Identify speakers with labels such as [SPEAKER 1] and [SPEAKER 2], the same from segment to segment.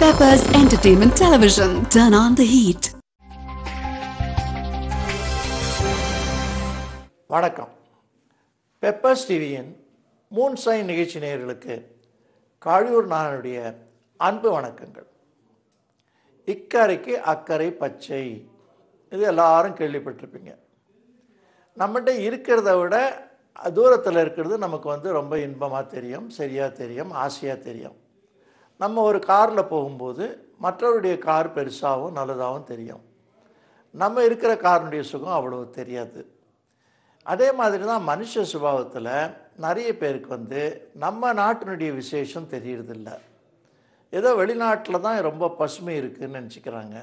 [SPEAKER 1] Peppers Entertainment Television. Turn on the heat.
[SPEAKER 2] வணக்கம். Peppers டிவியின் moon sign நிகழ்ச்சி நேயர்களுக்கு காளியூர் நாராயணனுடைய அன்பு வணக்கங்கள். இக்கரைக்கு அக்கறை பச்சை, இது எல்லாரும் கேள்விப்பட்டிருப்பீங்க. நம்மகிட்ட இருக்கிறத விட தூரத்தில் இருக்கிறது நமக்கு ரொம்ப இன்பமாக தெரியும், சரியாக தெரியும், ஆசையாக தெரியும். நம்ம ஒரு காரில் போகும்போது மற்றவருடைய கார் பெருசாகவும் நல்லதாகவும் தெரியும். நம்ம இருக்கிற காரினுடைய சுகம் அவ்வளவு தெரியாது. அதே மாதிரி தான் மனுஷ சுபாவத்தில் நிறைய பேருக்கு நம்ம நாட்டினுடைய விசேஷம் தெரியறதில்ல. ஏதோ வெளிநாட்டில் தான் ரொம்ப பசுமை இருக்குதுன்னு நினச்சிக்கிறாங்க.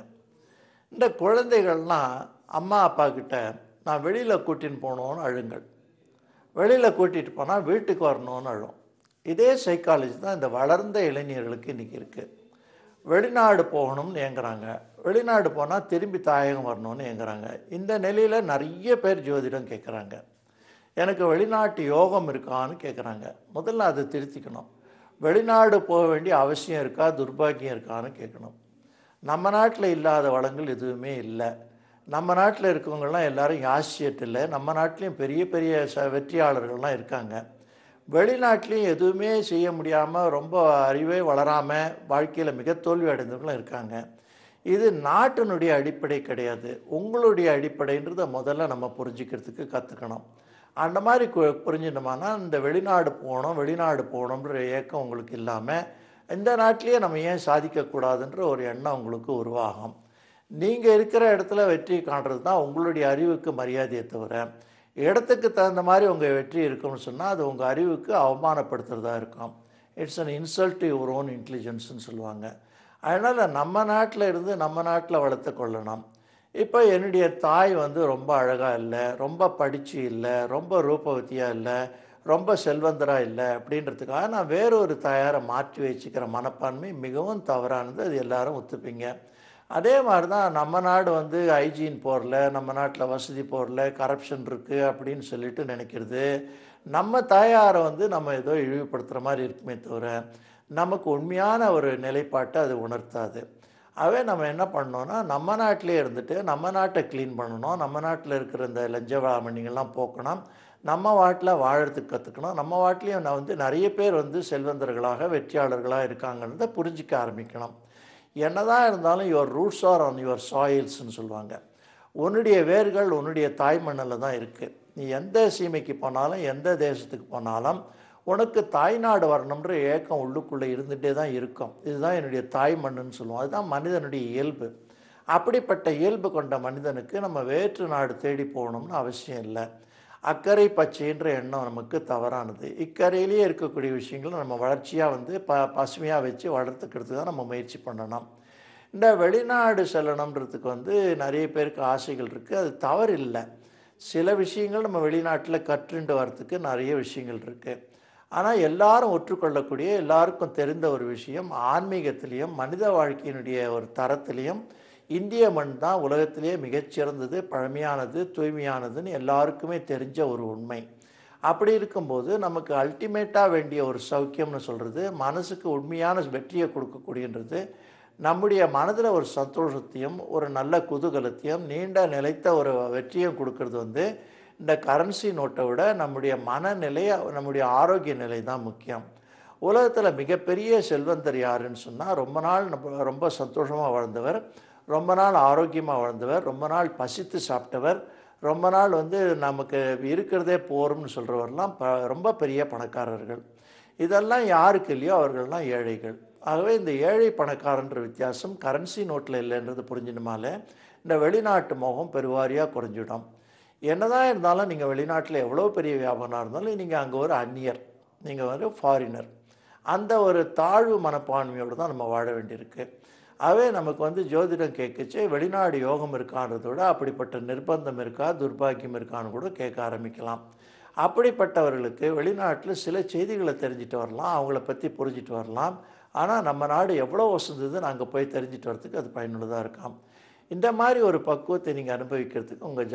[SPEAKER 2] இந்த குழந்தைகள்லாம் அம்மா அப்பா கிட்ட நான் வெளியில் கூட்டின்னு போகணுன்னு அழுங்கள், வெளியில் கூட்டிகிட்டு போனால் வீட்டுக்கு வரணும்னு அழும். இதே சைக்காலஜி தான் இந்த வளர்ந்த இளைஞர்களுக்கு இன்றைக்கி இருக்குது. வெளிநாடு போகணும்னு ஏங்குறாங்க, வெளிநாடு போனால் திரும்பி தாயகம் வரணும்னு ஏங்குறாங்க. இந்த நிலையில் நிறைய பேர் ஜோதிடம் கேட்குறாங்க. எனக்கு வெளிநாட்டு யோகம் இருக்கான்னு கேட்குறாங்க. முதல்ல அதை திருத்திக்கணும். வெளிநாடு போக வேண்டிய அவசியம் இருக்கா, துர்பாக்கியம் இருக்கான்னு கேட்கணும். நம்ம நாட்டில் இல்லாத வளங்கள் எதுவுமே இல்லை. நம்ம நாட்டில் இருக்கவங்கெல்லாம் எல்லோரும் யாசியட் இல்லை. நம்ம நாட்டிலையும் பெரிய பெரிய வெற்றியாளர்கள்லாம் இருக்காங்க. வெளிநாட்டிலையும் எதுவுமே செய்ய முடியாமல் ரொம்ப அறிவே வளராமல் வாழ்க்கையில் மிக தோல்வி அடைந்தவங்களும் இருக்காங்க. இது நாட்டினுடைய அடிப்படை கிடையாது, உங்களுடைய அடிப்படைன்றதை முதல்ல நம்ம புரிஞ்சுக்கிறதுக்கு கற்றுக்கணும். அந்த மாதிரி புரிஞ்சிட்டோம்னா இந்த வெளிநாடு போகணுன்ற ஏக்கம் உங்களுக்கு இல்லாமல் இந்த நாட்டிலேயே நம்ம ஏன் சாதிக்கக்கூடாதுன்ற ஒரு எண்ணம் உங்களுக்கு உருவாகும். நீங்கள் இருக்கிற இடத்துல வெற்றி காண்றது தான் உங்களுடைய அறிவுக்கு மரியாதையை தவிர, இடத்துக்கு தகுந்த மாதிரி உங்கள் வெற்றி இருக்கும்னு சொன்னால் அது உங்கள் அறிவுக்கு அவமானப்படுத்துகிறதா இருக்கும். It's an insult to your own இன்டெலிஜென்ஸ்ன்னு சொல்லுவாங்க. அதனால் நம்ம நாட்டில் இருந்து நம்ம நாட்டில் வளர்த்து கொள்ளணும். இப்போ என்னுடைய தாய் ரொம்ப அழகாக இல்லை, ரொம்ப படித்து இல்லை, ரொம்ப ரூபவதியாக இல்லை, ரொம்ப செல்வந்தராக இல்லை அப்படின்றதுக்காக நான் வேறொரு தாயாரை மாற்றி வச்சுக்கிற மனப்பான்மை மிகவும் தவறானது. அது எல்லாரும் ஒத்துப்பீங்க. அதே மாதிரி தான் நம்ம நாடு ஹைஜீன் போடல, நம்ம நாட்டில் வசதி போடல, கரப்ஷன் இருக்குது அப்படின்னு சொல்லிட்டு நினைக்கிறது. நம்ம தாயாரை நம்ம ஏதோ இழிவுபடுத்துகிற மாதிரி இருக்குமே தவிர நமக்கு உண்மையான ஒரு நிலைப்பாட்டை அது உணர்த்தாது. அவே நம்ம என்ன பண்ணோன்னா நம்ம நாட்டிலே இருந்துட்டு நம்ம நாட்டை க்ளீன் பண்ணணும், நம்ம நாட்டில் இருக்கிற இந்த லஞ்சவாமணிகள்லாம் போக்கணும், நம்ம வாட்டில் வாழறதுக்கு கற்றுக்கணும். நம்ம வாட்டிலையும் நிறைய பேர் செல்வந்தர்களாக வெற்றியாளர்களாக இருக்காங்கன்றதை புரிஞ்சிக்க ஆரம்பிக்கணும். என்னதான் இருந்தாலும் your roots are on your சாயில்ஸ்ன்னு சொல்லுவாங்க. உன்னுடைய வேர்கள் உன்னுடைய தாய் மண்ணில் தான் இருக்குது. நீ எந்த சீமைக்கு போனாலும் எந்த தேசத்துக்கு போனாலும் உனக்கு தாய்நாடு வரணுன்ற ஏக்கம் உள்ளுக்குள்ளே இருந்துகிட்டே தான் இருக்கும். இதுதான் என்னுடைய தாய் மண்ணுன்னு சொல்லுவோம். அதுதான் மனிதனுடைய இயல்பு. அப்படிப்பட்ட இயல்பு கொண்ட மனிதனுக்கு நம்ம வேற்று நாடு தேடி போகணும்னு அவசியம் இல்லை. அக்கறை பச்சைன்ற எண்ணம் நமக்கு தவறானது. இக்கரையிலேயே இருக்கக்கூடிய விஷயங்களை நம்ம வளர்ச்சியாக பசுமையாக வச்சு வளர்த்துக்கிறதுக்கு தான் நம்ம முயற்சி பண்ணணும். இந்த வெளிநாடு செல்லணுன்றதுக்கு நிறைய பேருக்கு ஆசைகள் இருக்குது, அது தவறு இல்லை. சில விஷயங்கள் நம்ம வெளிநாட்டில் கற்றுண்டு வரத்துக்கு நிறைய விஷயங்கள் இருக்குது. ஆனால் எல்லாரும் ஒற்றுக்கொள்ளக்கூடிய எல்லாருக்கும் தெரிந்த ஒரு விஷயம், ஆன்மீகத்திலையும் மனித வாழ்க்கையினுடைய ஒரு தரத்திலையும் இந்திய மண் தான் உலகத்திலேயே மிகச்சிறந்தது, பழமையானது, தூய்மையானதுன்னு எல்லாருக்குமே தெரிஞ்ச ஒரு உண்மை. அப்படி இருக்கும்போது நமக்கு அல்டிமேட்டாக வேண்டிய ஒரு சௌக்கியம்னு சொல்கிறது, மனசுக்கு உண்மையான வெற்றியை கொடுக்கக்கூடியன்றது, நம்முடைய மனதில் ஒரு சந்தோஷத்தையும் ஒரு நல்ல குதூகலத்தையும் நீண்ட நிலைத்த ஒரு வெற்றியும் கொடுக்கறது இந்த கரன்சி நோட்டை விட நம்முடைய மனநிலை, நம்முடைய ஆரோக்கிய நிலை தான் முக்கியம். உலகத்தில் மிகப்பெரிய செல்வந்தர் யாருன்னு சொன்னால் ரொம்ப சந்தோஷமாக வாழ்ந்தவர், ரொம்ப நாள் ஆரோக்கியமாக வாழ்ந்தவர், ரொம்ப நாள் பசித்து சாப்பிட்டவர், ரொம்ப நாள் நமக்கு இருக்கிறதே போரும்னு சொல்கிறவரெல்லாம் ரொம்ப பெரிய பணக்காரர்கள். இதெல்லாம் யாருக்கு இல்லையோ அவர்கள்லாம் ஏழைகள். ஆகவே இந்த ஏழை பணக்காரன்ற வித்தியாசம் கரன்சி நோட்டில் இல்லைன்றது புரிஞ்சினுமாலே இந்த வெளிநாட்டு மோகம் பெருவாரியாக குறைஞ்சிடும். என்னதான் இருந்தாலும் நீங்கள் வெளிநாட்டில் எவ்வளோ பெரிய வியாபாரம் இருந்தாலும் நீங்கள் அங்கே ஒரு அந்நியர், நீங்கள் ஃபாரினர். அந்த ஒரு தாழ்வு மனப்பான்மையோடு தான் நம்ம வாழ வேண்டியிருக்கு. அவே நமக்கு ஜோதிடம் கேட்குச்சு வெளிநாடு யோகம் இருக்கான்றத விட அப்படிப்பட்ட நிர்பந்தம் இருக்கா, துர்பாக்கியம் இருக்கான்னு கூட கேட்க ஆரம்பிக்கலாம். அப்படிப்பட்டவர்களுக்கு வெளிநாட்டில் சில செய்திகளை தெரிஞ்சுட்டு வரலாம், அவங்கள பற்றி புரிஞ்சிட்டு வரலாம். ஆனால் நம்ம நாடு எவ்வளோ வசந்ததுன்னு அங்கே போய் தெரிஞ்சிட்டு வரத்துக்கு அது பயனுள்ளதாக இருக்காம். இந்த மாதிரி ஒரு பக்குவத்தை நீங்கள் அனுபவிக்கிறதுக்கு உங்கள்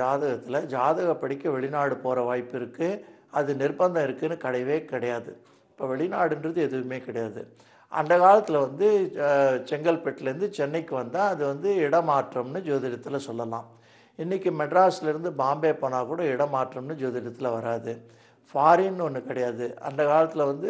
[SPEAKER 2] ஜாதக படிக்க வெளிநாடு போகிற வாய்ப்பு இருக்குது. அது நிர்பந்தம் இருக்குதுன்னு கிடையவே கிடையாது. இப்போ வெளிநாடுன்றது எதுவுமே கிடையாது. அந்த காலத்தில் வந்து செங்கல்பட்டுலேருந்து சென்னைக்கு வந்தால் அது வந்து இடமாற்றம்னு ஜோதிடத்தில் சொல்லலாம். இன்றைக்கி மெட்ராஸ்லேருந்து பாம்பே போனால் கூட இடமாற்றம்னு ஜோதிடத்தில் வராது. ஃபாரின்னு ஒன்று கிடையாது. அந்த காலத்தில் வந்து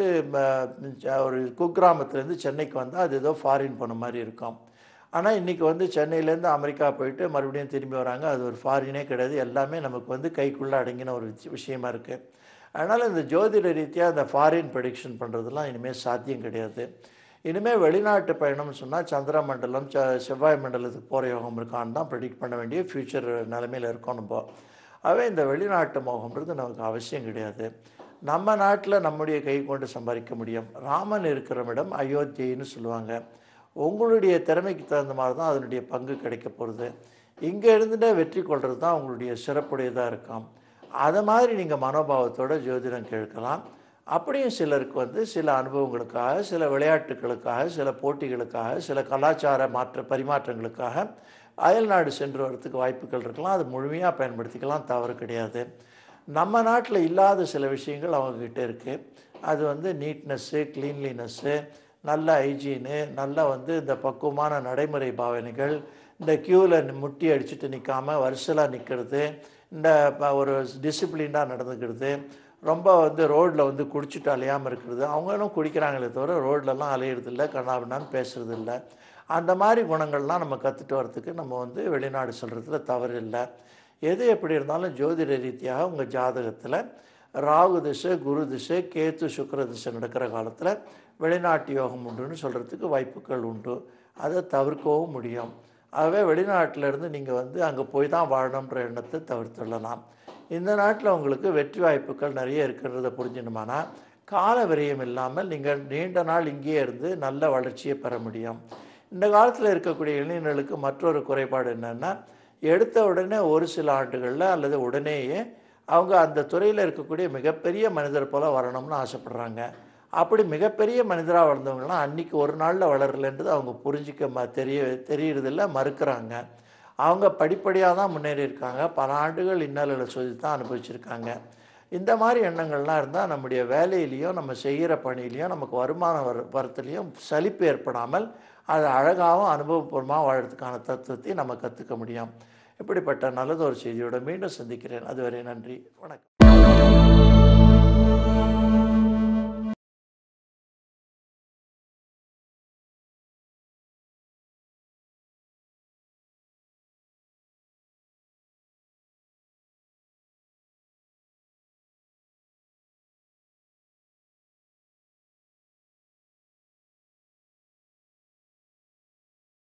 [SPEAKER 2] ஒரு குக்கிராமத்துலேருந்து சென்னைக்கு வந்தால் அது ஏதோ ஃபாரின் போன மாதிரி இருக்கும். ஆனால் இன்றைக்கி வந்து சென்னையிலேருந்து அமெரிக்கா போயிட்டு மறுபடியும் திரும்பி வராங்க. அது ஒரு ஃபாரினே கிடையாது. எல்லாமே நமக்கு வந்து கைக்குள்ளே அடங்கின ஒரு விஷயமா இருக்குது. அதனால் இந்த ஜோதிட ரீதியாக இந்த ஃபாரின் ப்ரெடிக்ஷன் பண்ணுறதுலாம் இனிமேல் சாத்தியம் கிடையாது. இனிமேல் வெளிநாட்டு பயணம்னு சொன்னால் சந்திர மண்டலம், செவ்வாய் மண்டலத்துக்கு போகிற யோகம் இருக்கான்னு தான் ப்ரெடிக்ட் பண்ண வேண்டிய ஃப்யூச்சர் நிலைமையில் இருக்கோம் நம்ம. ஆகவே இந்த வெளிநாட்டு மோகம்ன்றது நமக்கு அவசியம் கிடையாது. நம்ம நாட்டில் நம்முடைய கை கொண்டு சம்பாதிக்க முடியும். ராமன் இருக்கிற இடம் அயோத்தின்னு சொல்லுவாங்க. உங்களுடைய திறமைக்கு தகுந்த மாதிரி தான் அதனுடைய பங்கு கிடைக்க போகிறது. இங்கே இருந்துட்டே வெற்றி கொள்வது தான் உங்களுடைய சிறப்புடையதாக இருக்கும். அதை மாதிரி நீங்கள் மனோபாவத்தோட ஜோதிடம் கேட்கலாம். அப்படியும் சிலருக்கு வந்து சில அனுபவங்களுக்காக, சில விளையாட்டுகளுக்காக, சில போட்டிகளுக்காக, சில கலாச்சார பரிமாற்றங்களுக்காக அயல்நாடு சென்று வரத்துக்கு வாய்ப்புகள் இருக்கலாம். அது முழுமையாக பயன்படுத்திக்கலாம், தவறு கிடையாது. நம்ம நாட்டில் இல்லாத சில விஷயங்கள் அவங்கக்கிட்ட இருக்குது. அது வந்து நீட்னஸ்ஸு, க்ளீன்லினஸ்ஸு, நல்ல ஹைஜீனு, நல்ல வந்து இந்த பக்குவமான நடைமுறை பாவனைகள், இந்த க்யூவில் முட்டி அடிச்சுட்டு நிற்காமல் வரிசலாக நிற்கிறது, இந்த ஒரு டிசிப்ளினாக நடந்துக்கிறது, ரொம்ப வந்து ரோட்டில் வந்து குடிச்சிட்டு அலையாமல் இருக்கிறது. அவங்களும் குடிக்கிறாங்களே தவிர ரோட்லலாம் அலையிறதில்ல, கண்ணாபின்னான்னு பேசுகிறதில்ல. அந்த மாதிரி குணங்கள்லாம் நம்ம கற்றுட்டு வரத்துக்கு நம்ம வந்து வெளிநாடு செல்கிறதுல தவறு இல்லை. எது எப்படி இருந்தாலும் ஜோதிட ரீதியாக உங்கள் ஜாதகத்தில் ராகு திசை, குரு திசை, கேத்து சுக்கிர திசை நடக்கிற காலத்தில் வெளிநாட்டு யோகம் உண்டுன்னு சொல்கிறதுக்கு வாய்ப்புகள் உண்டு. அதை தவிர்க்கவும் முடியும். ஆகவே வெளிநாட்டிலேருந்து நீங்கள் வந்து அங்கே போய் தான் வாழணுன்ற எண்ணத்தை தவிர்த்துடலாம். இந்த நாட்டில் உங்களுக்கு வெற்றி வாய்ப்புகள் நிறைய இருக்கிறத புரிஞ்சிடணுமானா கால விரயம் இல்லாமல் நீங்கள் நீண்ட நாள் இங்கேயே இருந்து நல்ல வளர்ச்சியை பெற முடியும். இந்த காலத்தில் இருக்கக்கூடிய இளைஞர்களுக்கு மற்றொரு குறைபாடு என்னென்னா, எடுத்த உடனே ஒரு சில ஆண்டுகளில் அல்லது உடனேயே அவங்க அந்த துறையில் இருக்கக்கூடிய மிகப்பெரிய மனிதர் போல் வரணும்னு ஆசைப்படுறாங்க. அப்படி மிகப்பெரிய மனிதராக வளர்ந்தவங்களாம் அன்றைக்கி ஒரு நாளில் வளரலைன்றது அவங்க புரிஞ்சிக்க தெரியறதில்ல, மறுக்கிறாங்க. அவங்க படிப்படியாக தான் முன்னேறி இருக்காங்க. பல ஆண்டுகள் இன்னல்களை சொல்லி தான் அனுபவிச்சிருக்காங்க. இந்த மாதிரி எண்ணங்கள்லாம் இருந்தால் நம்முடைய வேலையிலையும் நம்ம செய்கிற பணியிலையும் நமக்கு வருமானம் வரத்துலேயும் சலிப்பு ஏற்படாமல் அது அழகாகவும் அனுபவபூர்வமாக வாழறதுக்கான தத்துவத்தை நம்ம கற்றுக்க முடியும். இப்படிப்பட்ட நல்லதொரு செய்தியோடு மீண்டும் சந்திக்கிறேன். அதுவரை நன்றி, வணக்கம்.